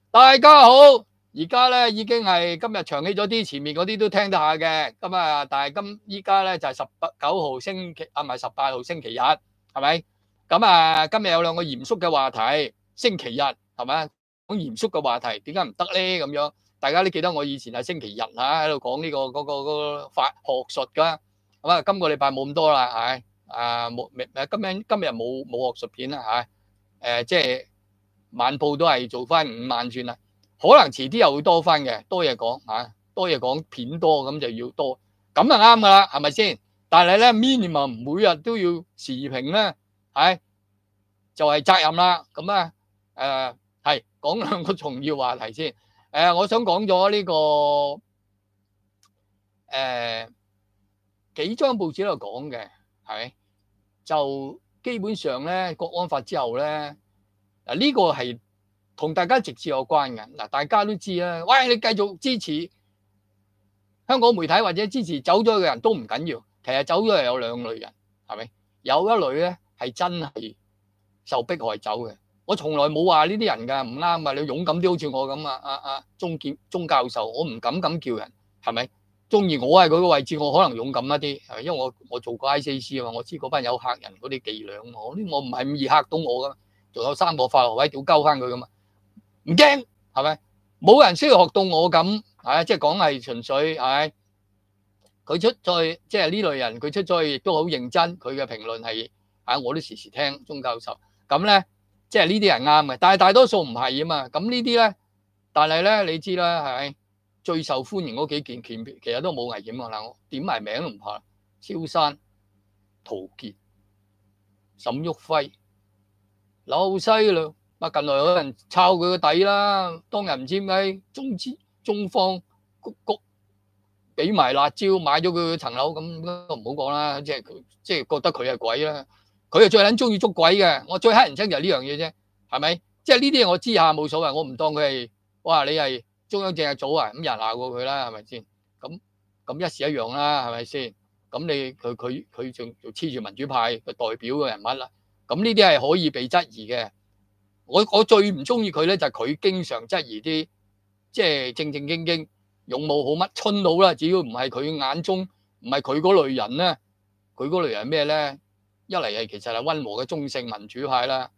大家好，而家咧已經係今日長氣咗啲，前面嗰啲都聽得下嘅。咁啊，但係依家咧就係19號星期唔係18號星期日，係咪？咁啊，今日有兩個嚴肅嘅話題，星期日係咪？講嚴肅嘅話題，點解唔得咧？咁樣大家都記得我以前係星期日嚇喺度講呢個嗰個法學術㗎。咁啊，今個禮拜冇咁多啦，係冇今日冇學術片啦嚇。即係晚報都係做翻5晚轉啦，可能遲啲又會多翻嘅，多嘢講嚇，多嘢講片多咁就要多，咁就啱噶啦，係咪先？但係咧 minimum 每日都要時評咧，係就係責任啦。咁啊係講兩個重要話題先。我想講咗呢個幾張報紙喺度講嘅，係咪？就基本上咧，國安法之後咧。呢個係同大家直接有關嘅。嗱，大家都知啦。喂，你繼續支持香港媒體或者支持走咗嘅人都唔緊要。其實走咗係有兩類人，係咪？有一類咧係真係受迫害走嘅。我從來冇話呢啲人㗎，唔啱啊！你勇敢啲，好似我咁啊，鐘教授，我唔敢咁叫人，係咪？中意我係佢個位置，我可能勇敢一啲，係咪？因為我做過 ICAC 啊嘛，我知嗰班有嚇人嗰啲伎倆，我唔係咁易嚇到我㗎。仲有3個法學位屌鳩翻佢㗎嘛，唔驚係咪？冇人需要學到我咁，即係講係純粹係咪？佢出咗去，即係呢類人，佢出咗去亦都好認真，佢嘅評論係我都時時聽鐘教授。咁咧，即係呢啲人啱嘅，但係大多數唔係啊嘛。咁呢啲咧，但係咧，你知啦，係咪？最受歡迎嗰幾件片其實都冇危險啊！嗱，我點埋名都唔怕。蕭山、陶傑、沈旭輝。老西啦，近來有人抄佢個底啦，當日唔知點解中方谷俾埋辣椒買咗佢層樓，咁都唔好講啦，即係覺得佢係鬼啦，佢係最撚中意捉鬼嘅，我最乞人憎就係呢樣嘢啫，係咪？即係呢啲嘢我知下冇所謂，我唔當佢係哇你係中央政治組啊，咁人鬧過佢啦，係咪先？咁一時一樣啦，係咪先？咁你佢仲黐住民主派嘅代表嘅人物啦。咁呢啲係可以被質疑嘅。我最唔中意佢咧，就係佢經常質疑啲即係正正經經勇武好乜春佬啦。只要唔係佢眼中唔係佢嗰類人咧，佢嗰類人咩咧？一嚟係其實係溫和嘅中性民主派啦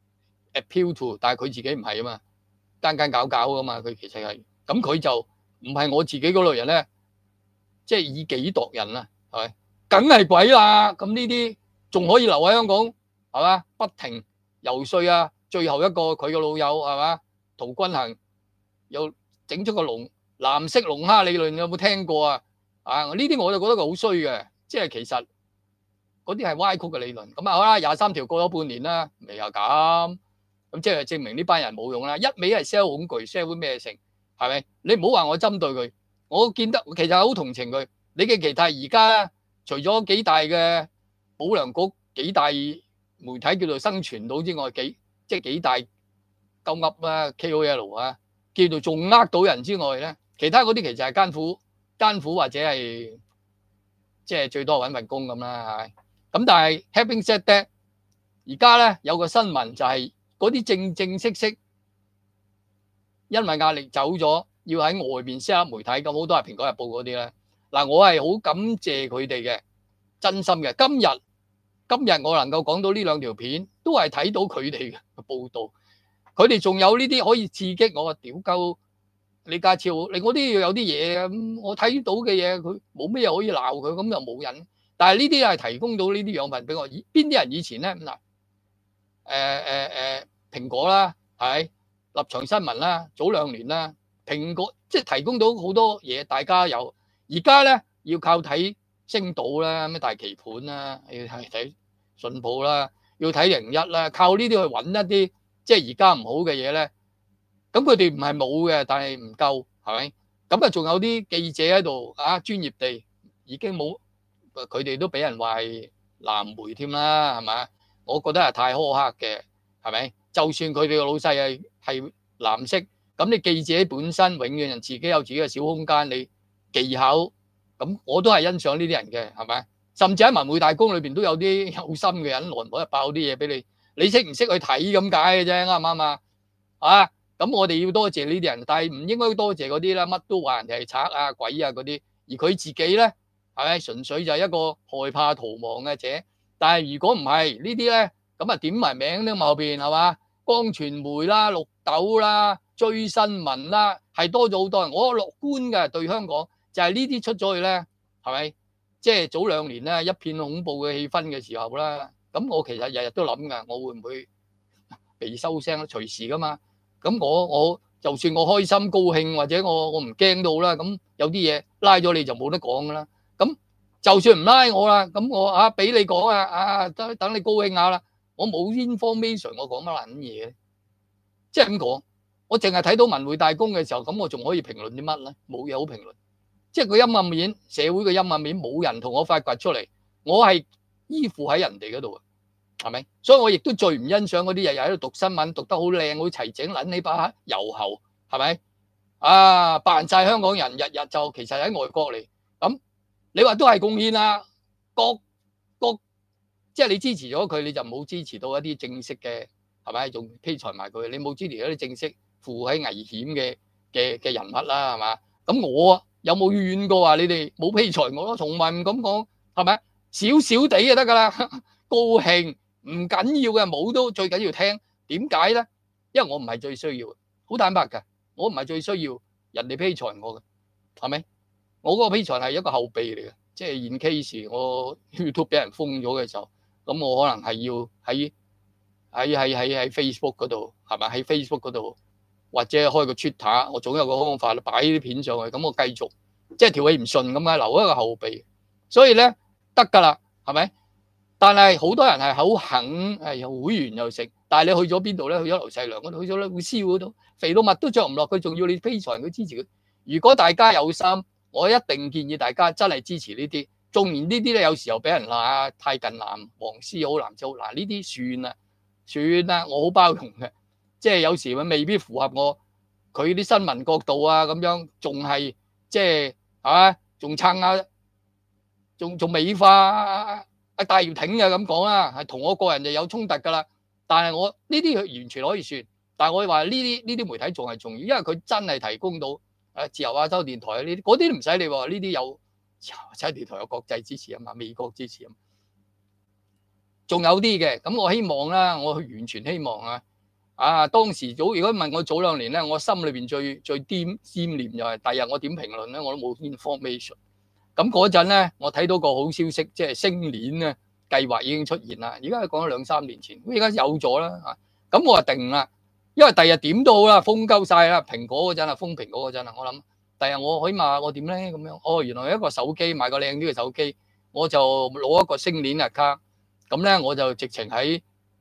，appeal to， 但係佢自己唔係啊嘛，間搞噶嘛。佢其實係咁，佢就唔係我自己嗰類人咧，即係以己度人啊，係咪？梗係鬼啦！咁呢啲仲可以留喺香港？係嘛？不停游說啊！最後一個佢個老友係嘛？陶君行又整出個藍色龍蝦理論，有冇聽過啊？呢啲我就覺得佢好衰嘅，即係其實嗰啲係歪曲嘅理論。咁啊好啦，23條過咗半年啦，未又咁即係證明呢班人冇用啦。一味係 sell 恐懼 ，sell 咩成？係咪？你唔好話我針對佢，我見得其實好同情佢。你嘅其他而家除咗幾大嘅保良局幾大媒體叫做生存到之外，即係幾大鳩噏啦 KOL 啊，叫做仲呃到人之外咧，其他嗰啲其實係艱苦或者係即係最多揾份工咁啦，係。咁但係 having said that，而家咧有個新聞就係嗰啲正式因為壓力走咗，要喺外邊 set up 媒體，咁好多係蘋果日報嗰啲咧。嗱，我係好感謝佢哋嘅，真心嘅。今日我能夠講到呢兩條片，都係睇到佢哋嘅報導。佢哋仲有呢啲可以刺激我，屌鳩李家超，我都要有啲嘢咁。我睇到嘅嘢，佢冇咩可以鬧佢，咁又冇人。但係呢啲係提供到呢啲養分俾我。邊啲人以前咧嗱？蘋果啦，係立場新聞啦，早2年啦，蘋果即係提供到好多嘢，大家有。而家咧要靠睇星島啦，咩大棋盤啦，要睇信報啦，要睇01啦，靠呢啲去揾一啲即係而家唔好嘅嘢咧。咁佢哋唔係冇嘅，但係唔夠，係咪？咁啊，仲有啲記者喺度專業地已經冇，佢哋都俾人話係藍媒添啦，係咪？我覺得係太苛刻嘅，係咪？就算佢哋個老細係藍色，咁你記者本身永遠人自己有自己嘅小空間，你技巧咁我都係欣賞呢啲人嘅，係咪？甚至喺文匯大公裏邊都有啲有心嘅人，來唔來爆啲嘢俾你，你識唔識去睇咁解嘅啫，啱唔啱啊？ 咁我哋要多謝呢啲人，但係唔應該多謝嗰啲啦，乜都話人哋係賊啊、鬼啊嗰啲，而佢自己咧係咪純粹就係一個害怕逃亡嘅者？但係如果唔係呢啲咧，咁啊點埋名咧後邊係嘛？光傳媒啦、綠豆啦、追新聞啦，係多咗好多人。我樂觀嘅對香港就係呢啲出咗去咧，係咪？即係早2年咧一片恐怖嘅氣氛嘅時候啦，咁我其實日日都諗㗎，我會唔會被收聲咧？隨時噶嘛。咁我就算我開心高興或者我唔驚到啦，咁有啲嘢拉咗你就冇得講噶啦。咁就算唔拉我啦，咁我俾你講等你高興下啦。我冇 information， 我講乜撚嘢咧？即係咁講，我淨係睇到文匯大公嘅時候，咁我仲可以評論啲乜咧？冇嘢好評論。即係個陰暗面，社會嘅陰暗面冇人同我發掘出嚟，我係依附喺人哋嗰度啊，係咪？所以我亦都最唔欣賞嗰啲日日喺度讀新聞，讀得好靚，好齊整，撚起把油喉，係咪？扮晒香港人，日日就其實喺外國嚟。咁你話都係貢獻啦，即係你支持咗佢，你就冇支持到一啲正式嘅，係咪？仲批裁埋佢，你冇支持一啲正式負喺危險嘅人物啦，係嘛？咁我有冇怨過話你哋冇批裁我咯？從來唔敢講，係咪？少少地就得噶啦，高興唔緊要嘅，冇都最緊要聽。點解咧？因為我唔係最需要，好坦白㗎，我唔係最需要人哋批裁我嘅，係咪？我嗰個批裁係一個後備嚟嘅，即係in case我 YouTube 俾人封咗嘅時候，咁我可能係要喺 Facebook 嗰度，係咪？喺 Facebook 嗰度。或者開個 Twitter，我總有個方法擺啲片上去，咁我繼續即係條氣唔順咁樣留一個後備，所以咧得㗎啦，係咪？但係好多人係好肯又會員又食，但係你去咗邊度咧？去咗劉細良嗰度，去咗咧會燒嗰度，肥到乜都着唔落，佢仲要你非常去支持佢。如果大家有心，我一定建議大家真係支持呢啲。縱然呢啲咧有時候俾人鬧太近藍、黃絲好藍就嗱呢啲算啦，我好包容嘅。即係有時佢未必符合我佢啲新聞角度啊，咁樣仲係即係仲撐下，仲美化戴耀廷嘅咁講啦，係同我個人就有衝突㗎啦。但係我呢啲佢完全可以算，但係我話呢啲媒體仲係重要，因為佢真係提供到自由亞洲電台呢啲，嗰啲唔使你話，呢啲有自由亞洲電台有國際支持啊嘛，美國支持啊嘛，仲有啲嘅。咁我希望啦，我完全希望當時如果問我早2年咧，我心裏邊最沾念就係第日我點評論咧，我都冇 information。咁嗰陣咧，我睇到個好消息，即係星鏈咧計劃已經出現啦。而家講咗2-3年前，咁而家有咗啦。咁我就定啦，因為第日點都好啦，封鳩晒啦。蘋果嗰陣封蘋果嗰陣我諗第日我起碼我點咧咁樣？原來一個手機買個靚啲嘅手機，我就攞一個星鏈卡，咁咧我就直情喺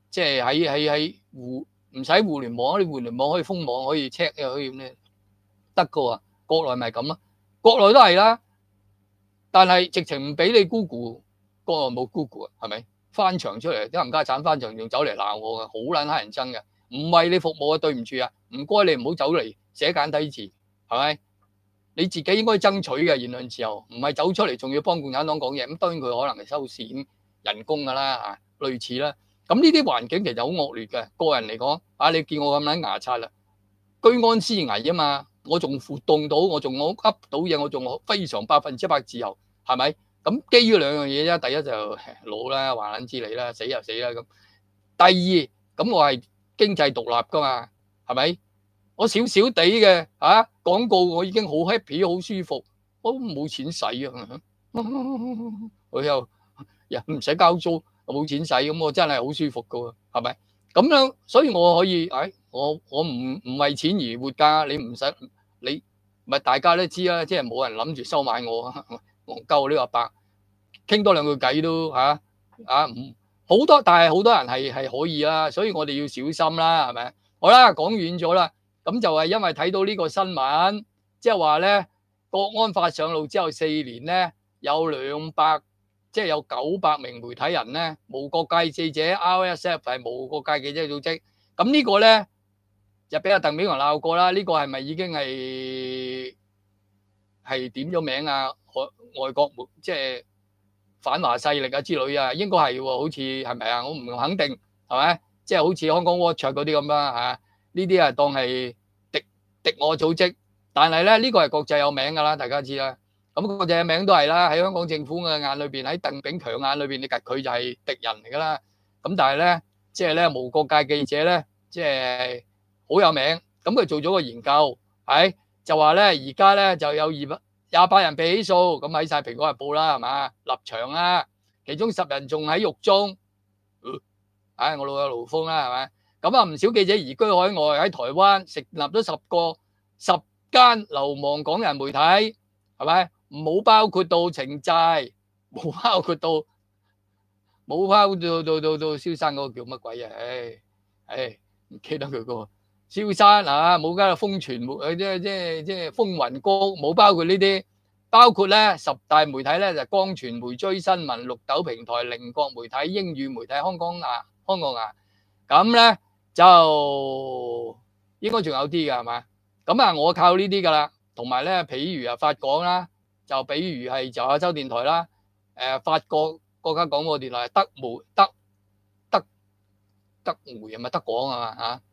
唔使互聯網，你互聯網可以封網，可以 check 又可以咩得噶喎？國內咪咁咯，國內都係啦。但係直情唔俾你 Google， 國內冇 Google 啊，係咪？翻牆出嚟啲冚家鏟翻牆，仲走嚟鬧我嘅，好撚乞人憎嘅。唔為你服務啊，對唔住啊，唔該你唔好走嚟寫簡體字，係咪？你自己應該爭取嘅言論自由，唔係走出嚟仲要幫共產黨講嘢。咁當然佢可能係收錢人工㗎啦，類似啦。咁呢啲環境其實好惡劣嘅。個人嚟講，你見我咁撚牙刷啦，居安思危啊嘛。我仲活動到，我仲噏到嘢，我仲非常100%自由，係咪？咁基於兩樣嘢啫。第一就老啦，話撚知你啦，死就死啦咁。第二咁我係經濟獨立噶嘛，係咪？我少少地嘅廣告，我已經好 happy 好舒服，我都冇錢使啊。我又唔使交租，冇錢使，咁我真係好舒服噶喎，係咪？咁樣，所以我可以我唔為錢而活㗎。你唔使你咪大家都知啦，即係冇人諗住收買我啊。戇鳩呢個伯傾多兩句偈都唔好多，但係好多人係可以啦，所以我哋要小心啦，係咪？好啦，講遠咗啦，咁就係因為睇到呢個新聞，即係話咧國安法上路之後4年咧，有即係有900名媒體人咧，無國界記者 RSF 係無國界記者組織，咁呢個咧就俾阿鄧炳強鬧過啦。呢個係咪已經係點咗名啊？外國即係反華勢力啊之類啊，應該係喎，好似係咪啊？我唔肯定係咪，即係好似香港 Watch 嗰啲咁啦嚇，呢啲當係敵我組織，但係咧呢個係國際有名㗎啦，大家知啦。咁國際嘅名都係啦，喺香港政府嘅眼裏邊，喺鄧炳強眼裏邊，你佢就係敵人嚟㗎啦。咁但係咧，即係咧無國界記者咧，即係好有名。咁佢做咗個研究，係就話咧，而家咧就有28人被起訴，咁喺曬《蘋果日報》啦，係嘛？立場啦，其中10人仲喺獄中。唉，我老友盧峰啦，係咪？咁啊，唔少記者移居海外，喺台灣成立咗10間流亡港人媒體，係咪？冇包括到情債，冇包括到蕭生嗰個叫乜鬼啊？唉，唔記得佢個蕭生啊，冇加到風傳媒，即係風雲谷，冇包括呢啲，包括咧10大媒體咧就光傳媒、追新聞、綠豆平台、菱角媒體、英語媒體、香港牙，咁咧就應該仲有啲㗎，係嘛？咁啊，我靠呢啲㗎啦，同埋咧，譬如啊法港啦，就比如係就亞洲電台啦，法國國家廣播電台德媒係咪德廣啊嘛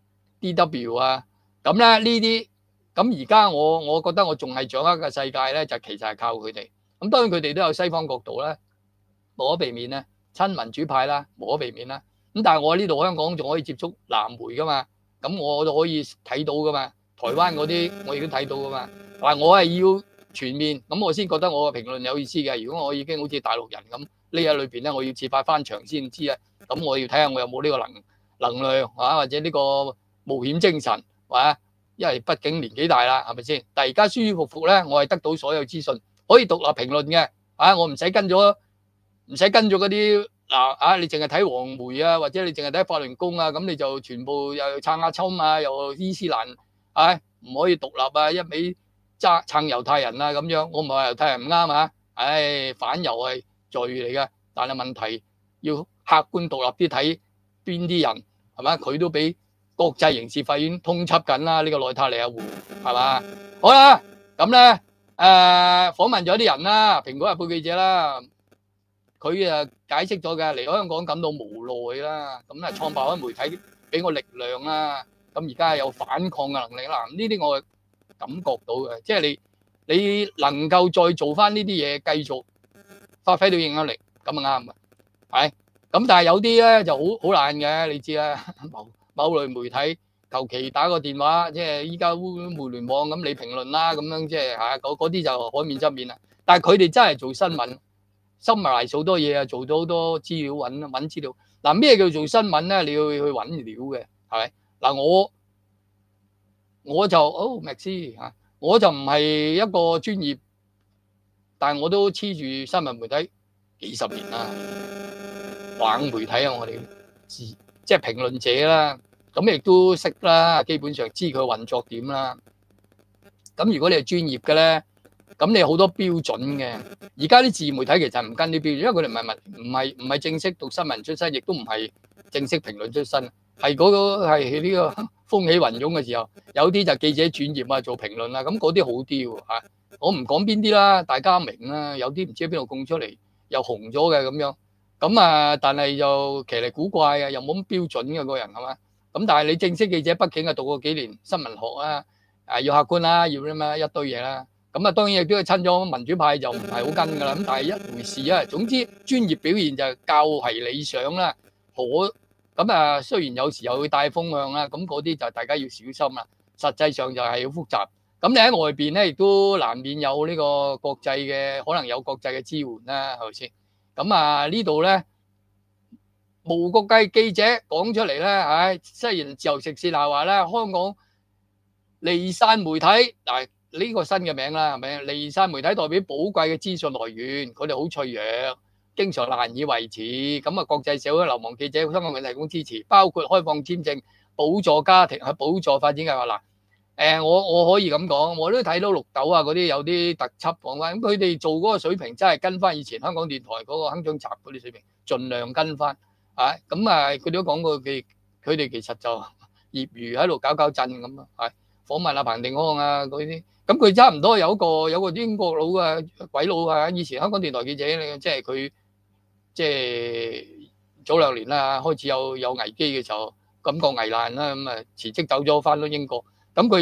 DW 啊，咁咧呢啲，咁而家我覺得我仲係掌握嘅世界咧，就其實係靠佢哋。咁當然佢哋都有西方角度咧，無可避免咧，親民主派啦，無可避免啦。咁但係我喺呢度香港仲可以接觸南媒噶嘛，咁我就可以睇到噶嘛。台灣嗰啲我亦都睇到噶嘛。但係我係要全面，咁我先覺得我嘅評論有意思嘅。如果我已經好似大陸人咁，呢一裏邊咧，我要自發翻牆先知啊。咁我要睇下我有冇呢個能量啊，或者呢個冒險精神，係嘛？因為畢竟年紀大啦，係咪先？但係而家舒舒服服咧，我係得到所有資訊，可以獨立評論嘅。啊，我唔使跟咗嗰啲嗱你淨係睇黃媒啊，或者你淨係睇法輪功啊，咁你就全部又撐阿侵啊，又伊斯蘭，唔可以獨立啊，一味撐猶太人啊咁樣。我唔係話猶太人唔啱啊，反猶係罪嚟嘅，但係問題要客觀獨立啲睇邊啲人係嘛？佢都俾國際刑事法院通緝緊啦，呢個內塔尼亞胡係嘛？好啦，咁咧訪問咗啲人啦，蘋果日報記者啦。佢解釋咗嘅，嚟香港感到無奈啦，咁啊創辦咗媒體俾我力量啦，咁而家有反抗嘅能力啦，呢啲我感覺到嘅，即係你能夠再做翻呢啲嘢，繼續發揮到影響力，咁啊啱啊，係，咁但係有啲咧就好難嘅，你知啦，某類媒體求其打個電話，即係依家互聯網咁你評論啦，咁樣即係嗰啲就海面側面啦，但係佢哋真係做新聞。summarize好多嘢啊，做到好多資料揾資料。嗱，咩叫做新聞咧？你要去揾料嘅，係咪？嗱，我就Max 嚇，我就唔係一個專業，但係我都黐住新聞媒體幾十年啦，冷媒體啊，我哋即係評論者啦，咁亦都識啦，基本上知佢運作點啦。咁如果你係專業嘅咧，咁你好多標準嘅，而家啲自媒體其實唔跟啲標準，因為佢哋唔係正式讀新聞出身，亦都唔係正式評論出身，係嗰個係呢個風起雲湧嘅時候，有啲就記者轉業啊，做評論啊，咁嗰啲好啲喎嚇。我唔講邊啲啦，大家明啦。有啲唔知喺邊度供出嚟，又紅咗嘅咁樣，咁但係又奇離古怪啊，又冇咁標準嘅個人係嘛？咁但係你正式記者，畢竟係讀過幾年新聞學啦，要客觀啦，要咩一堆嘢啦。咁啊，當然亦都係親咗民主派就唔係好跟噶啦，咁但係一回事啊。總之專業表現就較為理想啦，咁雖然有時又會帶風向啦，咁嗰啲就大家要小心啦。實際上就係好複雜。咁你喺外邊咧，亦都難免有呢個國際嘅，可能有國際嘅支援啦，係咪先？咁呢度咧，無國界記者講出嚟咧，雖然自由時事話咧，香港離散媒體嗱。呢個新嘅名啦，係咪？離散媒體代表寶貴嘅資訊來源，佢哋好脆弱，經常難以維持。咁國際社會流亡記者香港為提供支持，包括開放簽證、補助家庭、補助發展計劃嗱。我可以咁講，我都睇到綠豆嗰啲有啲特輯講翻，咁佢哋做嗰個水平真係跟翻以前香港電台嗰個鏗鏘集嗰啲水平，盡量跟翻。佢哋都講過佢哋其實就業餘喺度搞震咁咯，訪問彭定康嗰啲。咁佢差唔多有個英國佬鬼佬以前香港電台記者咧，即係佢即係早2年啦，開始有危機嘅時候，感覺危難啦，咁辭職走咗翻到英國。咁佢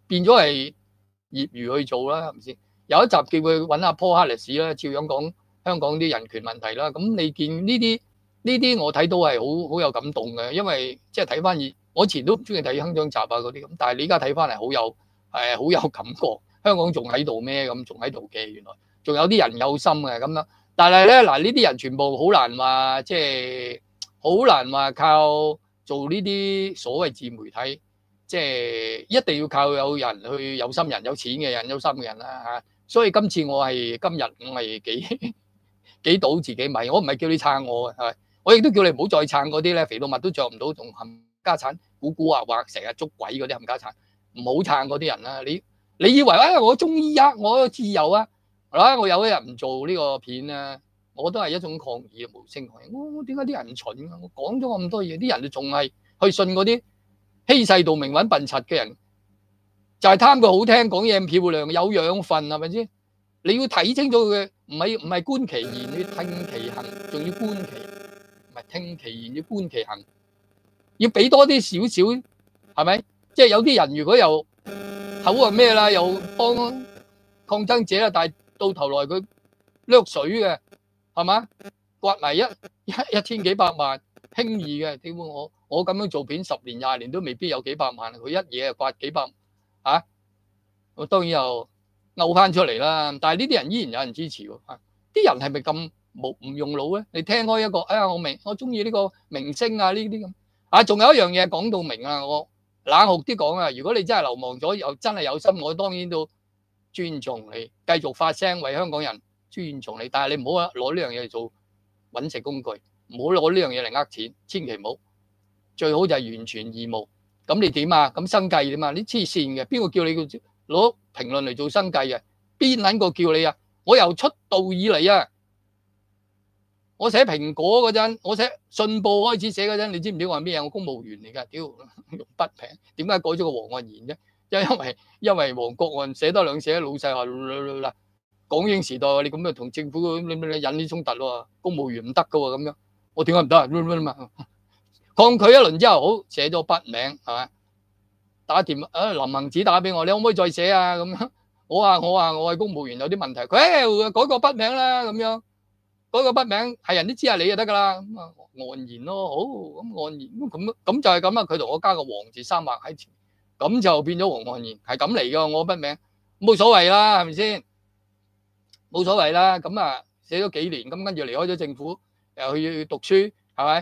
變咗係業餘去做啦，係咪先？有一集叫佢揾阿 Paul Harris 啦，照樣講香港啲人權問題啦。咁你見呢啲我睇到係好有感動嘅，因為即係睇翻我以前都唔中意睇鏗鏘集啊嗰啲咁，但係你而家睇翻嚟好有感覺。香港仲喺度咩咁？仲喺度嘅，原來仲有啲人有心嘅咁樣。但係咧嗱，呢啲人全部好難話，即係好難話靠做呢啲所謂自媒體，即係一定要靠有人去有心人、有錢嘅人、有心嘅人啦嚇。所以今次我係幾賭自己米，我唔係叫你撐我嘅，係咪？我亦都叫你唔好再撐嗰啲咧，肥到乜都着唔到，同冚家產估估啊，或成日捉鬼嗰啲冚家產，唔好撐嗰啲人啦。你以為我中醫啊，我自由啊，我有一日唔做呢個片啊，我都係一種抗議嘅無聲抗議。我點解啲人蠢啊？我講咗咁多嘢，啲人就仲係去信嗰啲欺世盜名揾笨柒嘅人，就係貪佢好聽，講嘢咁漂亮，有養分係咪先？你要睇清楚佢，唔係觀其言，要聽其行，仲要觀其唔係聽其言，要觀其行，要俾多啲少少，係咪？即係有啲人如果又口話咩啦，又幫抗爭者啦，但係到頭來佢掠水嘅，係嘛？刮埋一千幾百萬，輕易嘅。點會我咁樣做片10年20年都未必有幾百萬，佢一嘢就刮幾百啊！我當然又勾翻出嚟啦，但係呢啲人依然有人支持喎。啲人係咪咁唔用腦咧？你聽開一個，我中意呢個明星啊，呢啲咁啊，仲有一樣嘢講到明啊，我冷酷啲講啊，如果你真係流亡咗，又真係有心，我當然都尊重你，繼續發聲為香港人尊重你，但係你唔好攞呢樣嘢嚟做揾食工具，唔好攞呢樣嘢嚟呃錢，千祈唔好。最好就係完全義務。咁你點啊？咁生計點啊？你黐線嘅，邊個叫你攞評論嚟做生計嘅？邊撚個叫你啊？我由出道以嚟啊，我寫蘋果嗰陣，我寫信報開始寫嗰陣，你知唔知我係咩啊？我公務員嚟㗎，屌用筆名，點解改咗個黃岸言啫？因為黃國岸寫多兩寫，老細話嗱，港英時代你咁樣同政府你引啲衝突喎，公務員唔得㗎喎咁樣，我點解唔得啊？抗拒一輪之後，好寫咗筆名係嘛？打電話林行止打俾我，你可唔可以再寫啊？咁樣我話我係公務員有啲問題，佢改個筆名啦咁樣，改個筆名係人都知係你就得㗎啦。咁啊岸言咯，好咁岸言咁就係咁啦。佢同我加個黃字3畫喺前，咁就變咗黃岸言，係咁嚟㗎。我筆名冇所謂啦，係咪先？冇所謂啦。咁啊寫咗幾年，咁跟住離開咗政府，又去讀書，係咪？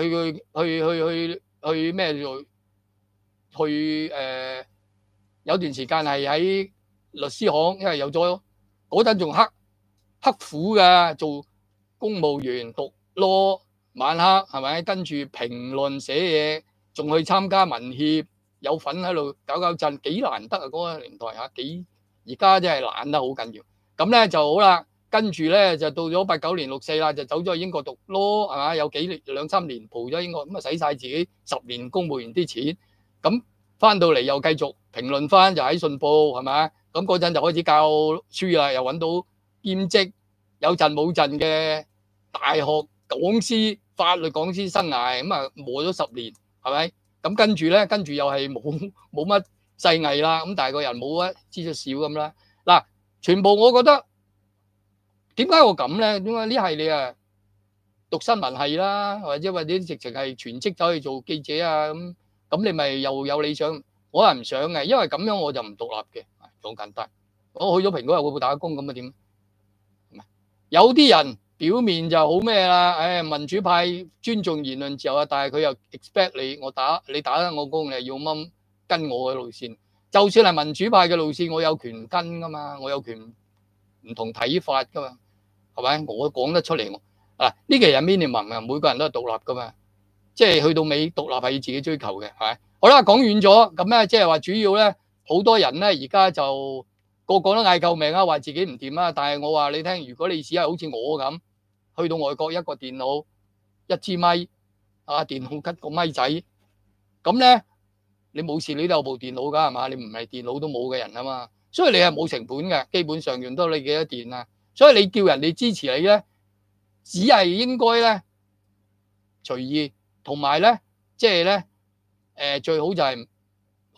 去咩做？有段時間係喺律師行，因為有咗嗰陣仲刻苦㗎，做公務員讀 law 晚黑係咪？跟住評論寫嘢，仲去參加民協，有份喺度搞震，幾難得啊！嗰個年代嚇，而家真係懶得好緊要。咁咧就好啦。跟住咧就到咗89年64啦，就走咗去英國讀 law 係嘛？有2、3年蒲咗英國，咁啊使晒自己10年公務員啲錢，咁翻到嚟又繼續評論翻，就喺信報係咪？咁嗰陣就開始教書啦，又揾到兼職，有陣冇陣嘅大學講師、法律講師生涯，咁啊磨咗10年係咪？咁跟住又係冇乜細藝啦，咁但係個人冇啊，知咗少咁啦。嗱，全部我覺得。點解我咁咧？點解呢係你啊讀新聞系啦，或者直情係全職走去做記者啊咁你咪又有理想？我係唔想嘅，因為咁樣我就唔獨立嘅，好簡單。我去咗蘋果又會打工咁啊點？有啲人表面就好咩啦，民主派尊重言論自由啊，但係佢又 expect 你打得我工，你要掹跟我嘅路線。就算係民主派嘅路線，我有權跟噶嘛，我有權唔同睇法噶嘛。係咪？我講得出嚟，呢期係 minimum 啊，每個人都係獨立噶嘛，即係去到尾獨立係要自己追求嘅，係咪？好啦，講遠咗，咁咧即係話主要咧，好多人咧而家就個個都嗌救命啊，話自己唔掂啊，但係我話你聽，如果你試下好似我咁，去到外國一個電腦一支咪電腦吉個咪仔，咁咧你冇事你都有部電腦噶係嘛？你唔係電腦都冇嘅人啊嘛，所以你係冇成本嘅，基本上用到你幾多電啊？所以你叫人哋支持你咧，只係應該咧隨意，同埋咧即係咧最好就係好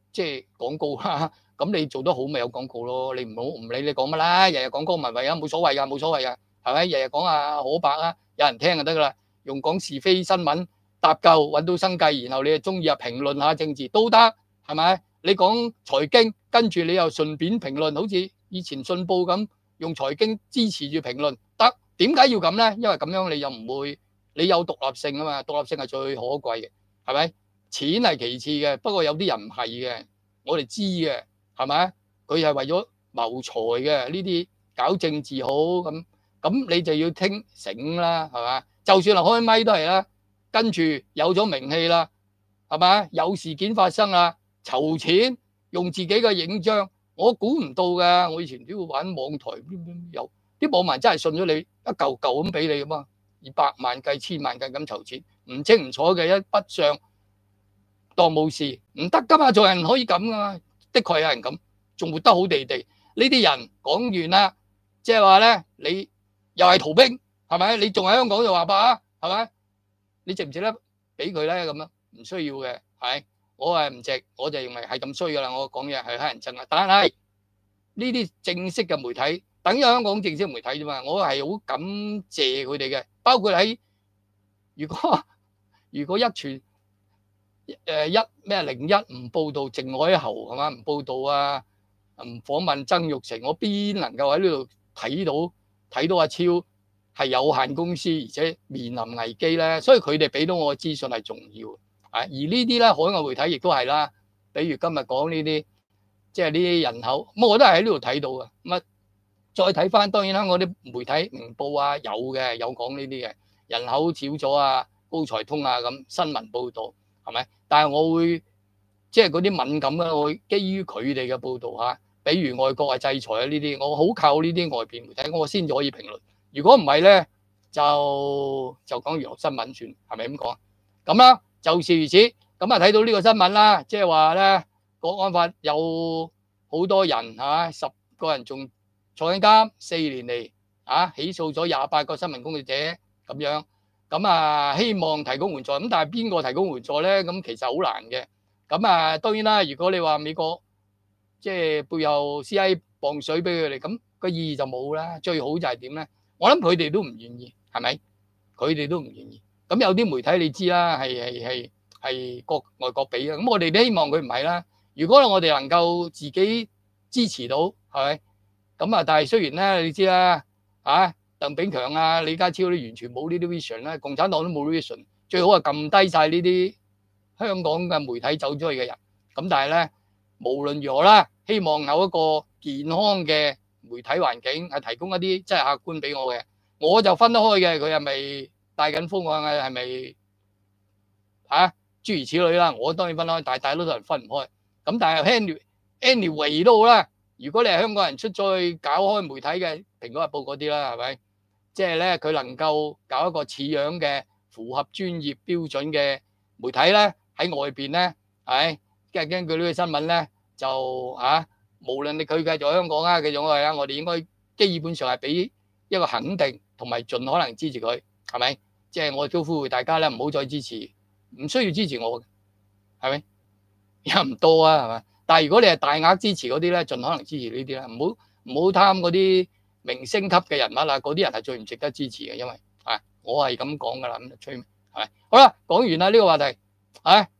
即係廣告啦。咁你做得好咪有廣告咯，你唔理你講乜啦，日日講江文慧啊，冇所謂㗎，冇所謂㗎，係咪？日日講阿可伯啊，有人聽就得㗎啦。用講是非新聞搭救揾到生計，然後你又中意啊評論下政治都得，係咪？你講財經，跟住你又順便評論，好似以前信報咁用財經支持住評論，得。點解要咁咧？因為咁樣你又唔會，你有獨立性啊嘛，獨立性係最可貴嘅，係咪？錢係其次嘅，不過有啲人唔係嘅，我哋知嘅。係咪？佢係為咗謀財嘅，呢啲搞政治好咁你就要聽醒啦，係嘛？就算係開咪都係啦，跟住有咗名氣啦，係咪？有事件發生啦，籌錢用自己嘅影像，我估唔到㗎。我以前都要玩網台，有啲網民真係信咗你，一嚿嚿咁俾你㗎嘛，以百萬計、千萬計咁籌錢，唔清唔楚嘅一筆上當冇事，唔得㗎嘛，做人可以咁㗎嘛。的確有人咁，仲活得好地地。呢啲人講完啦，即係話咧，你又係逃兵，係咪？你仲喺香港就話吧，係咪？你值唔值得俾佢咧？咁樣唔需要嘅，係我係唔值，我就認為係咁衰噶啦。我講嘢係乞人憎啊。但係呢啲正式嘅媒體，等於香港正式媒體啫嘛。我係好感謝佢哋嘅，包括喺如果一傳。01唔報道靜海侯係嘛？唔報道啊，唔訪問曾鈺成，我邊能夠喺呢度睇到阿超係有限公司，而且面臨危機咧？所以佢哋俾到我嘅資訊係重要啊。而呢啲咧，海外媒體亦都係啦。比如今日講呢啲，即係呢啲人口，咁我都係喺呢度睇到嘅。咁啊，再睇翻，當然香港啲媒體明報啊，有講呢啲嘅人口少咗啊，高才通啊咁新聞報導。係咪？但係我會即係嗰啲敏感啦，我會基於佢哋嘅報導嚇，比如外國係制裁啊呢啲，我好靠呢啲外邊媒體，我先至可以評論。如果唔係咧，就講娛樂新聞算，係咪咁講？咁啦，就是如此。咁啊睇到呢個新聞啦，即係話咧，國安法有好多人嚇，10個人仲坐緊監4年嚟啊，起訴咗28個新聞工作者咁樣。咁啊，希望提供援助，咁但係邊個提供援助咧？咁其實好難嘅。咁啊，當然啦，如果你話美國即係背後 CIA 磅水俾佢哋，咁個意義就冇啦。最好就係點咧？我諗佢哋都唔願意，係咪？佢哋都唔願意。咁有啲媒體你知啦，係外國俾嘅。咁我哋都希望佢唔係啦。如果我哋能夠自己支持到，係咪？咁啊，但係雖然咧，你知啦，啊。鄧炳強啊、李家超都完全冇呢啲 vision 啦，共產黨都冇 vision， 最好係撳低晒呢啲香港嘅媒體走出去嘅人。咁但係咧，無論如何啦，希望有一個健康嘅媒體環境，係提供一啲真係客觀俾我嘅。我就分得開嘅，佢係咪帶緊風啊？係咪嚇諸如此類啦？我當然分得開，但係大多數人分唔開。咁但係 anyway 都好啦。如果你係香港人出咗去搞開媒體嘅，蘋果日報嗰啲啦，係咪？即係咧，佢能夠搞一個似樣嘅符合專業標準嘅媒體咧，喺外邊咧，係跟住根據呢個新聞咧，就嚇，無論你佢繼續香港啊，繼續去啊，我哋應該基本上係俾一個肯定同埋盡可能支持佢，係咪？即係我都呼籲大家咧，唔好再支持，唔需要支持我嘅，係咪？又唔多啊，係咪？但係如果你係大額支持嗰啲咧，盡可能支持呢啲啦，唔好貪嗰啲明星級嘅人物啦，嗰啲人係最唔值得支持嘅，因為我係咁講噶啦，咁就吹係咪？好啦，講完啦呢個話題，